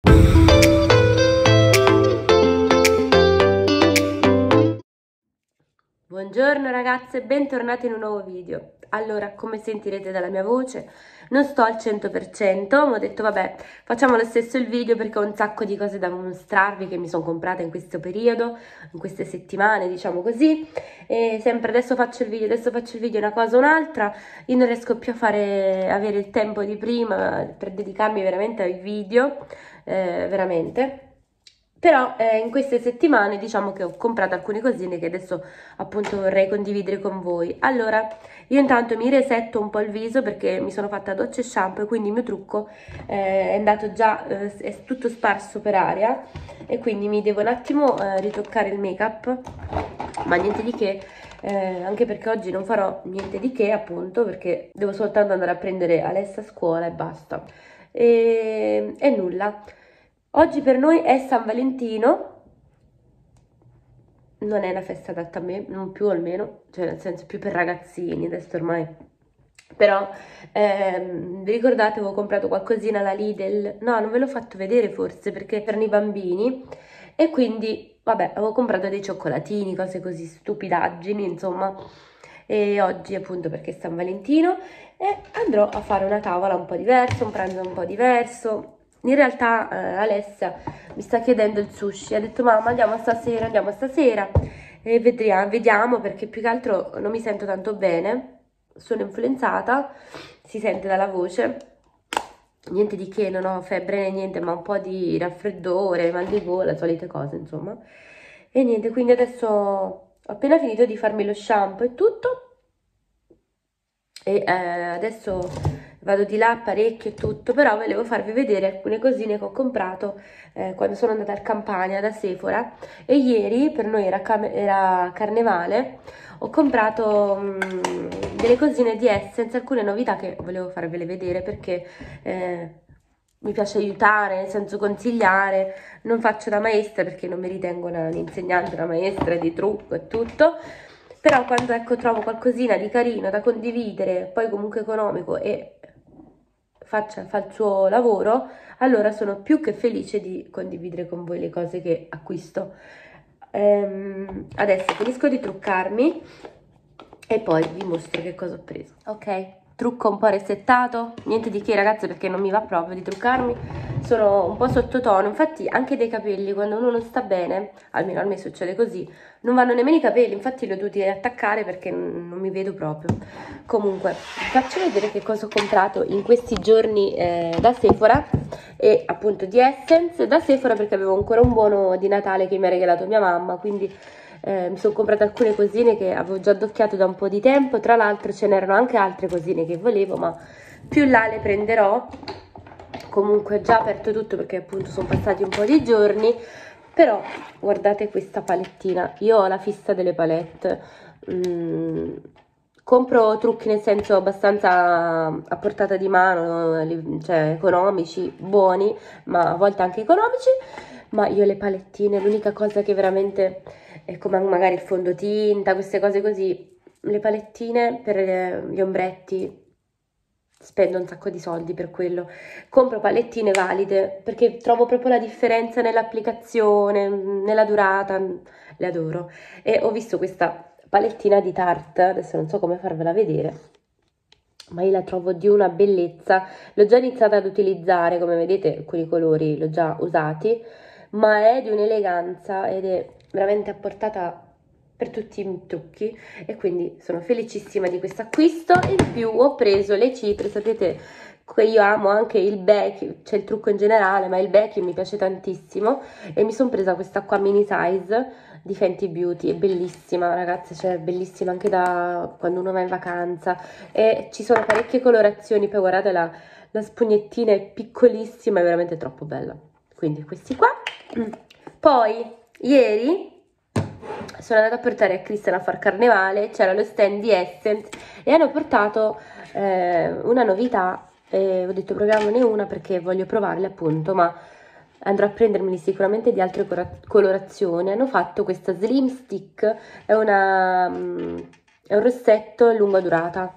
Buongiorno ragazze, bentornati in un nuovo video. Allora, come sentirete dalla mia voce, non sto al 100%, ma ho detto vabbè, facciamo lo stesso il video perché ho un sacco di cose da mostrarvi che mi sono comprate in questo periodo, in queste settimane, diciamo così. E sempre adesso faccio il video, una cosa o un'altra. Io non riesco più a avere il tempo di prima per dedicarmi veramente ai video, veramente. Però in queste settimane diciamo che ho comprato alcune cosine che adesso appunto vorrei condividere con voi. Allora, io intanto mi resetto un po' il viso perché mi sono fatta doccia e shampoo e quindi il mio trucco è andato già, è tutto sparso per aria e quindi mi devo un attimo ritoccare il make up, ma niente di che, anche perché oggi non farò niente di che appunto perché devo soltanto andare a prendere Alessia a scuola e basta. E nulla. Oggi per noi è San Valentino, non è una festa adatta a me, non più almeno, cioè nel senso più per ragazzini, adesso ormai. Però, vi ricordate, avevo comprato qualcosina alla Lidl? No, non ve l'ho fatto vedere forse perché erano i bambini e quindi, vabbè, avevo comprato dei cioccolatini, cose così, stupidaggini, insomma. E oggi appunto perché è San Valentino e andrò a fare una tavola un po' diversa, un pranzo un po' diverso. In realtà Alessia mi sta chiedendo il sushi, ha detto mamma andiamo stasera e vediamo perché più che altro non mi sento tanto bene, sono influenzata, si sente dalla voce, niente di che, non ho febbre né niente, ma un po' di raffreddore, mal di gola, solite cose insomma. E niente, quindi adesso ho appena finito di farmi lo shampoo e tutto e adesso vado di là parecchio e tutto, però volevo farvi vedere alcune cosine che ho comprato quando sono andata al Campania da Sephora e ieri per noi era carnevale, ho comprato delle cosine di Essence, alcune novità che volevo farvele vedere perché mi piace aiutare, nel senso consigliare, non faccio da maestra perché non mi ritengo un'insegnante, una maestra di trucco e tutto. Però quando ecco trovo qualcosina di carino da condividere, poi comunque economico e fa il suo lavoro, allora sono più che felice di condividere con voi le cose che acquisto. Adesso finisco di truccarmi e poi vi mostro che cosa ho preso. Ok, trucco un po' resettato, niente di che ragazze perché non mi va proprio di truccarmi, sono un po' sottotono, infatti anche dei capelli quando uno non sta bene, almeno a me succede così, non vanno nemmeno i capelli, infatti li ho dovuti attaccare perché non mi vedo proprio. Comunque, faccio vedere che cosa ho comprato in questi giorni da Sephora e appunto di Essence, da Sephora perché avevo ancora un buono di Natale che mi ha regalato mia mamma, quindi mi sono comprate alcune cosine che avevo già addocchiato da un po' di tempo, tra l'altro ce n'erano anche altre cosine che volevo, ma più là le prenderò. Comunque ho già aperto tutto perché appunto sono passati un po' di giorni, però guardate questa palettina, io ho la fissa delle palette, compro trucchi nel senso abbastanza a portata di mano, cioè economici, buoni, ma a volte anche economici, ma io le palettine, l'unica cosa che veramente è come magari il fondotinta, queste cose così, le palettine per gli ombretti, spendo un sacco di soldi per quello, compro palettine valide perché trovo proprio la differenza nell'applicazione, nella durata, le adoro. E ho visto questa palettina di Tarte, adesso non so come farvela vedere, ma io la trovo di una bellezza, l'ho già iniziata ad utilizzare, come vedete alcuni colori l'ho già usati, ma è di un'eleganza ed è veramente a portata per tutti i trucchi e quindi sono felicissima di questo acquisto. In più ho preso le cipre, sapete che io amo anche il backing, c'è il trucco in generale, ma il backing mi piace tantissimo e mi sono presa questa qua mini size di Fenty Beauty, è bellissima ragazzi, cioè è bellissima anche da quando uno va in vacanza e ci sono parecchie colorazioni, poi guardate la spugnettina è piccolissima, è veramente troppo bella, quindi questi qua. Poi ieri sono andata a portare a Cristian a far carnevale, c'era lo stand di Essence e hanno portato una novità e ho detto proviamone una perché voglio provarle appunto, ma andrò a prendermeli sicuramente di altre colorazioni. Hanno fatto questa Slim Stick, è un rossetto a lunga durata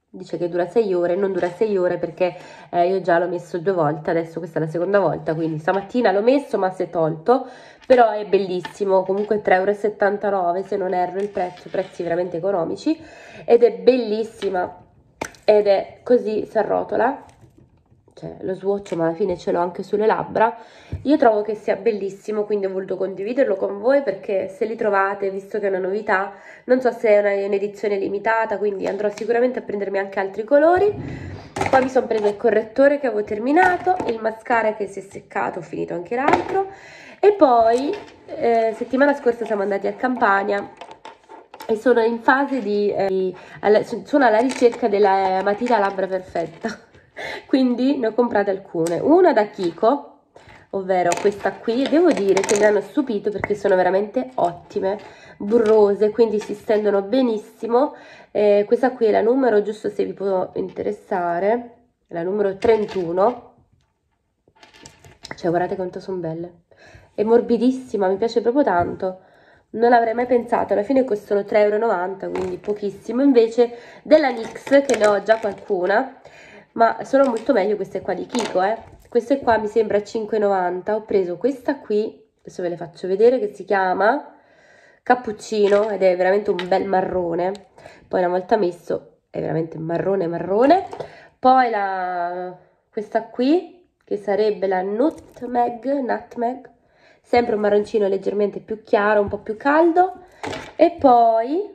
dice che dura 6 ore, non dura 6 ore perché io già l'ho messo 2 volte, adesso questa è la seconda volta, quindi stamattina l'ho messo ma si è tolto, però è bellissimo, comunque 3,79 € se non erro il prezzo, prezzi veramente economici, ed è bellissima, ed è così, si arrotola, cioè lo swatch ma alla fine ce l'ho anche sulle labbra. Io trovo che sia bellissimo, quindi ho voluto condividerlo con voi perché se li trovate, visto che è una novità, non so se è un'edizione limitata, quindi andrò sicuramente a prendermi anche altri colori. Poi mi sono presa il correttore che avevo terminato, il mascara che si è seccato, ho finito anche l'altro, e poi settimana scorsa siamo andati a Campania e sono in fase sono alla ricerca della matita labbra perfetta. Quindi ne ho comprate alcune, una da Kiko, ovvero questa qui, e devo dire che mi hanno stupito perché sono veramente ottime, burrose, quindi si stendono benissimo. Questa qui è la numero, giusto se vi può interessare, la numero 31, cioè guardate quanto sono belle, è morbidissima, mi piace proprio tanto. Non avrei mai pensato, alla fine costano 3,90 €, quindi pochissimo, invece della NYX, che ne ho già qualcuna, ma sono molto meglio queste qua di Kiko, queste qua mi sembra 5,90 €. Ho preso questa qui, adesso ve le faccio vedere, che si chiama Cappuccino ed è veramente un bel marrone, poi una volta messo è veramente marrone marrone. Poi questa qui, che sarebbe la Nutmeg, sempre un marroncino leggermente più chiaro, un po' più caldo. E poi,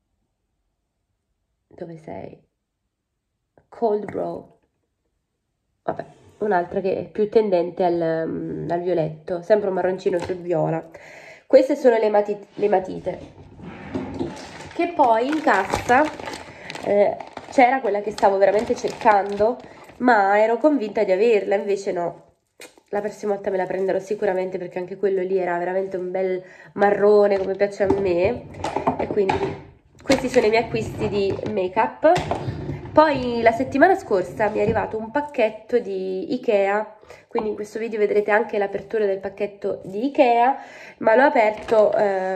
dove sei? Cold Brow, vabbè, un'altra che è più tendente al violetto, sempre un marroncino sul viola. Queste sono le matite, che poi in cassa c'era quella che stavo veramente cercando, ma ero convinta di averla, invece no. La prossima volta me la prenderò sicuramente perché anche quello lì era veramente un bel marrone come piace a me. E quindi questi sono i miei acquisti di make up. Poi la settimana scorsa mi è arrivato un pacchetto di Ikea, quindi in questo video vedrete anche l'apertura del pacchetto di Ikea, ma l'ho aperto,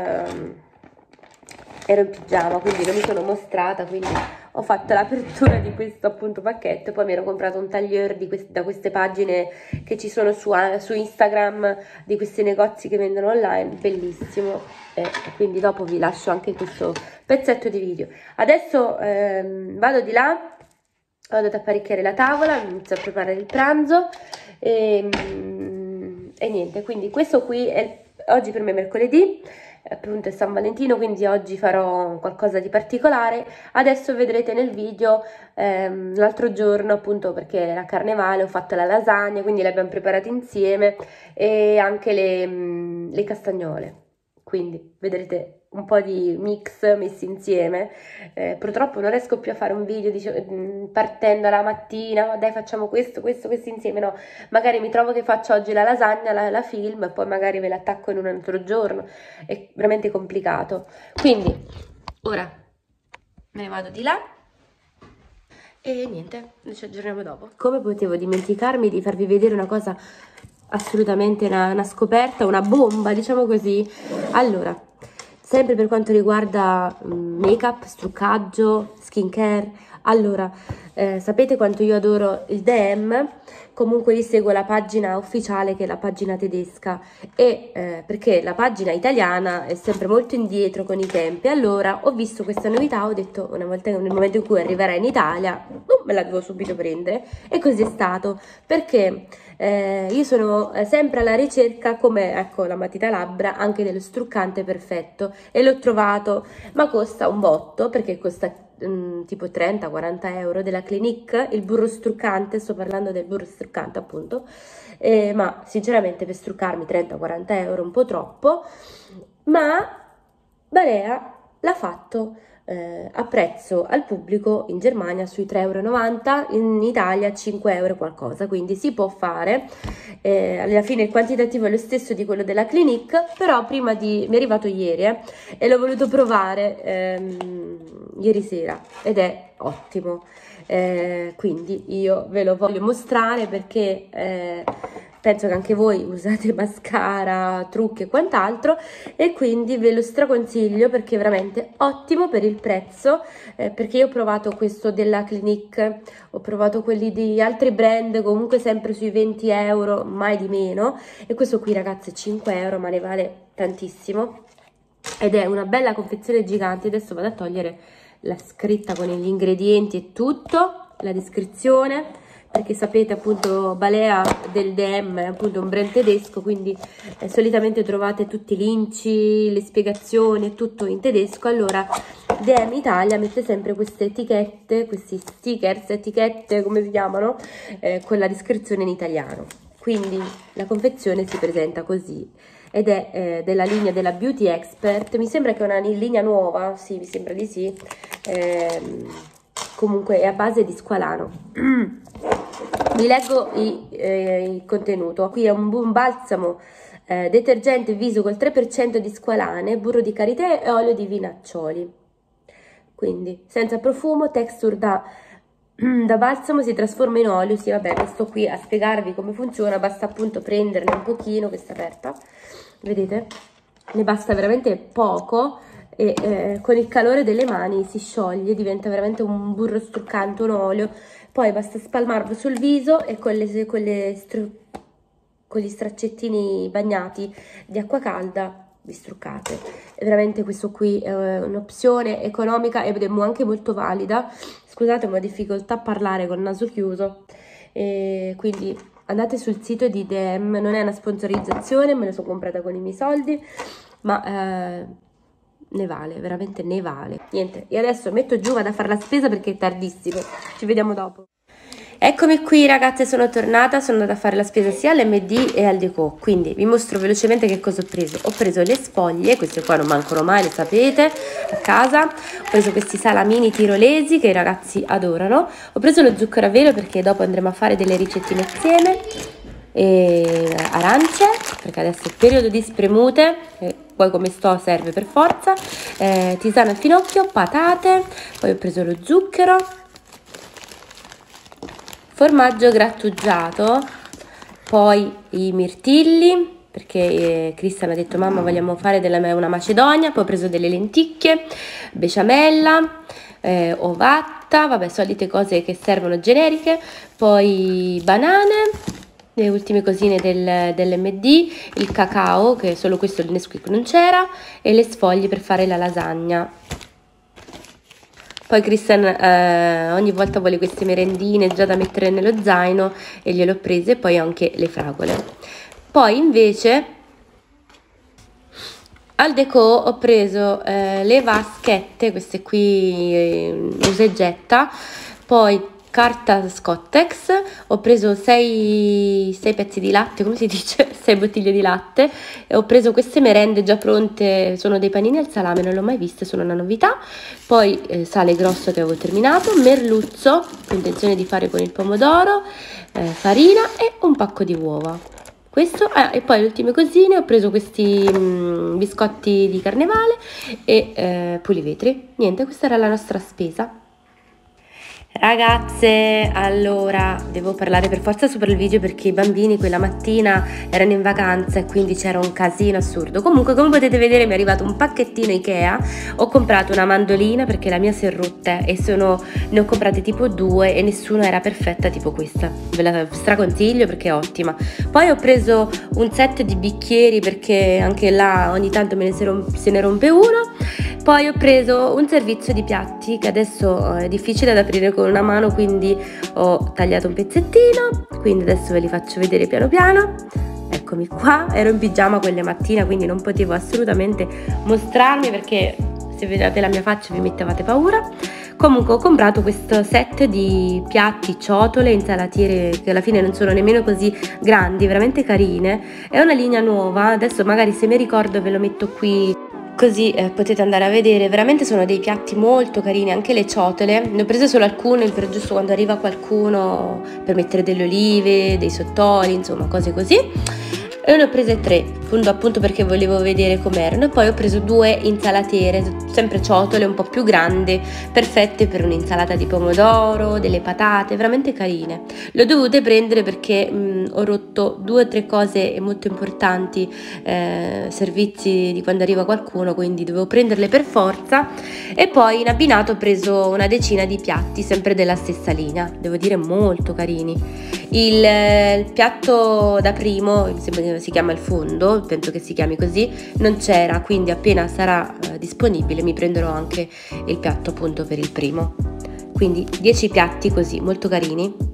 ero in pigiama, quindi non mi sono mostrata, quindi ho fatto l'apertura di questo appunto pacchetto. Poi mi ero comprato un taglieur da queste pagine che ci sono su Instagram, di questi negozi che vendono online, bellissimo, e quindi dopo vi lascio anche questo pezzetto di video. Adesso vado di là, vado ad apparecchiare la tavola, inizio a preparare il pranzo e niente, quindi questo qui oggi per me è mercoledì, appunto è San Valentino, quindi oggi farò qualcosa di particolare. Adesso vedrete nel video l'altro giorno, appunto perché era carnevale, ho fatto la lasagna, quindi le abbiamo preparate insieme, e anche le castagnole, quindi vedrete un po' di mix messi insieme. Purtroppo non riesco più a fare un video partendo la mattina, dai facciamo questo insieme, no, magari mi trovo che faccio oggi la lasagna, la film, e poi magari ve l'attacco in un altro giorno, è veramente complicato. Quindi ora me ne vado di là e niente, noi ci aggiorniamo dopo. Come potevo dimenticarmi di farvi vedere una cosa assolutamente una scoperta, una bomba, diciamo così. Allora, sempre per quanto riguarda make up, struccaggio, skincare, allora sapete quanto io adoro il DM. Comunque io seguo la pagina ufficiale, che è la pagina tedesca, e perché la pagina italiana è sempre molto indietro con i tempi. Allora ho visto questa novità, ho detto una volta, nel momento in cui arriverà in Italia, me la devo subito prendere, e così è stato, perché io sono sempre alla ricerca, come ecco la matita labbra, anche dello struccante perfetto, e l'ho trovato, ma costa un botto, perché costa tipo 30-40 € della Clinique, il burro struccante, sto parlando del burro struccante appunto, ma sinceramente per struccarmi 30-40 € un po' troppo, ma Balea l'ha fatto a prezzo al pubblico in Germania sui 3,90 €, in Italia 5 € qualcosa, quindi si può fare. Alla fine il quantitativo è lo stesso di quello della Clinique, però mi è arrivato ieri e l'ho voluto provare ieri sera ed è ottimo. Quindi io ve lo voglio mostrare perché penso che anche voi usate mascara, trucchi e quant'altro, e quindi ve lo straconsiglio perché è veramente ottimo per il prezzo, perché io ho provato questo della Clinique, ho provato quelli di altri brand, comunque sempre sui 20 euro, mai di meno, e questo qui ragazzi 5 euro, ma ne vale tantissimo, ed è una bella confezione gigante. Adesso vado a togliere la scritta con gli ingredienti e tutto, la descrizione, perché sapete appunto Balea del DM è appunto un brand tedesco, quindi solitamente trovate tutti i linci, le spiegazioni, tutto in tedesco. Allora DM Italia mette sempre queste etichette, questi stickers, etichette come si chiamano, con la descrizione in italiano, quindi la confezione si presenta così, ed è della linea della Beauty Expert, mi sembra che è una linea nuova, sì, mi sembra di sì, comunque è a base di squalano. Vi leggo il contenuto. Qui è un balsamo detergente viso col 3% di squalane, burro di karité e olio di vinaccioli, quindi senza profumo, texture da balsamo, si trasforma in olio. Sì, vabbè, non sto qui a spiegarvi come funziona, basta appunto prenderne un pochino, questa aperta, vedete? Ne basta veramente poco e con il calore delle mani si scioglie, diventa veramente un burro struccante, un olio. Poi basta spalmarlo sul viso e con gli straccettini bagnati di acqua calda vi struccate. E veramente questo qui è un'opzione economica ed è anche molto valida. Scusate, ma ho difficoltà a parlare con il naso chiuso, e quindi andate sul sito di DM, non è una sponsorizzazione, me la sono comprata con i miei soldi, ma ne vale, veramente ne vale. Niente, io adesso metto giù, vado a fare la spesa perché è tardissimo, ci vediamo dopo. Eccomi qui ragazze, sono tornata, sono andata a fare la spesa sia all'MD e al Déco, quindi vi mostro velocemente che cosa ho preso. Ho preso le sfoglie, queste qua non mancano mai, le sapete, a casa. Ho preso questi salamini tirolesi che i ragazzi adorano. Ho preso lo zucchero a velo perché dopo andremo a fare delle ricettine insieme. E arance, perché adesso è il periodo di spremute, poi come sto serve per forza. Tisana al finocchio, patate, poi ho preso lo zucchero, formaggio grattugiato, poi i mirtilli, perché Cristian ha detto mamma vogliamo fare una macedonia, poi ho preso delle lenticchie, besciamella, ovatta, vabbè, solite cose che servono generiche, poi banane, le ultime cosine dell'MD, il cacao, che solo questo il Nesquik non c'era, e le sfoglie per fare la lasagna. Poi Christian ogni volta vuole queste merendine già da mettere nello zaino e gliele ho prese, e poi anche le fragole. Poi invece al Déco ho preso le vaschette, queste qui usa e getta, poi carta Scottex, ho preso 6 pezzi di latte, come si dice? 6 bottiglie di latte, e ho preso queste merende già pronte, sono dei panini al salame, non l'ho mai viste, sono una novità. Poi sale grosso che avevo terminato, merluzzo, ho intenzione di fare con il pomodoro, farina e un pacco di uova. Questo, e poi le ultime cosine ho preso questi biscotti di carnevale e pulivetri. Niente, questa era la nostra spesa. Ragazze, allora devo parlare per forza sopra il video perché i bambini quella mattina erano in vacanza e quindi c'era un casino assurdo. Comunque, come potete vedere, mi è arrivato un pacchettino Ikea. Ho comprato una mandolina perché la mia si è rotta e ne ho comprate tipo 2 e nessuna era perfetta tipo questa. Ve la straconsiglio perché è ottima. Poi ho preso un set di bicchieri perché anche là ogni tanto se ne rompe uno. Poi ho preso un servizio di piatti che adesso è difficile da aprire con una mano, quindi ho tagliato un pezzettino, quindi adesso ve li faccio vedere piano piano. Eccomi qua, ero in pigiama quelle mattine, quindi non potevo assolutamente mostrarmi perché se vedete la mia faccia vi mettevate paura. Comunque ho comprato questo set di piatti, ciotole, insalatiere che alla fine non sono nemmeno così grandi, veramente carine. È una linea nuova, adesso magari se mi ricordo ve lo metto qui, così potete andare a vedere. Veramente sono dei piatti molto carini, anche le ciotole. Ne ho prese solo alcune per giusto quando arriva qualcuno per mettere delle olive, dei sottoli, insomma cose così. E ne ho prese 3. appunto perché volevo vedere com'erano. E poi ho preso 2 insalatere, sempre ciotole un po' più grandi, perfette per un'insalata di pomodoro, delle patate, veramente carine. Le ho dovute prendere perché ho rotto 2 o 3 cose molto importanti, servizi di quando arriva qualcuno, quindi dovevo prenderle per forza. E poi in abbinato ho preso una decina di piatti, sempre della stessa linea, devo dire molto carini. Il piatto da primo, si chiama il fondo, penso che si chiami così, non c'era, quindi appena sarà disponibile mi prenderò anche il piatto appunto per il primo. Quindi 10 piatti così, molto carini.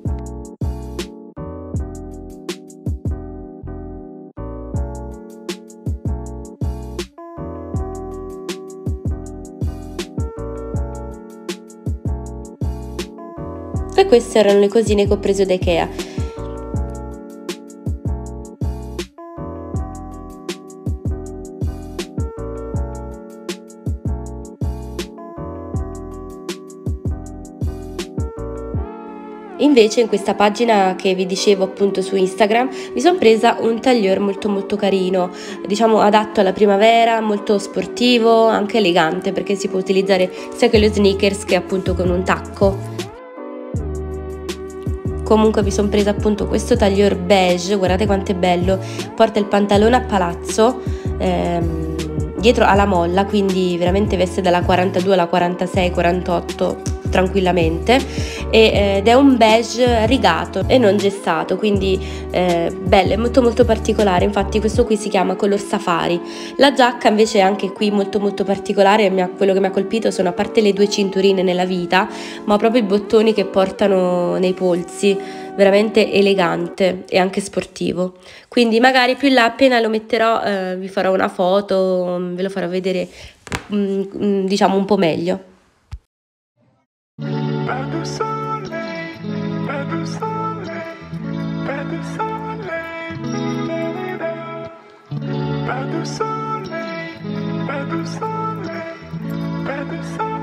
E queste erano le cosine che ho preso da Ikea. Invece in questa pagina che vi dicevo appunto su Instagram mi sono presa un taglieur molto carino, diciamo adatto alla primavera, molto sportivo, anche elegante perché si può utilizzare sia con le sneakers che appunto con un tacco. Comunque mi sono presa appunto questo taglieur beige, guardate quanto è bello, porta il pantalone a palazzo, dietro alla molla, quindi veramente veste dalla 42 alla 46, 48 tranquillamente, ed è un beige rigato e non gessato, quindi bello, è molto particolare. Infatti questo qui si chiama color safari. La giacca invece è anche qui molto particolare, quello che mi ha colpito sono, a parte le 2 cinturine nella vita, ma proprio i bottoni che portano nei polsi, veramente elegante e anche sportivo. Quindi magari più in là, appena lo metterò, vi farò una foto, ve lo farò vedere diciamo un po' meglio. Pas de soleil, pas de soleil, pas de soleil, pas de soleil, pas de soleil, pas de soleil.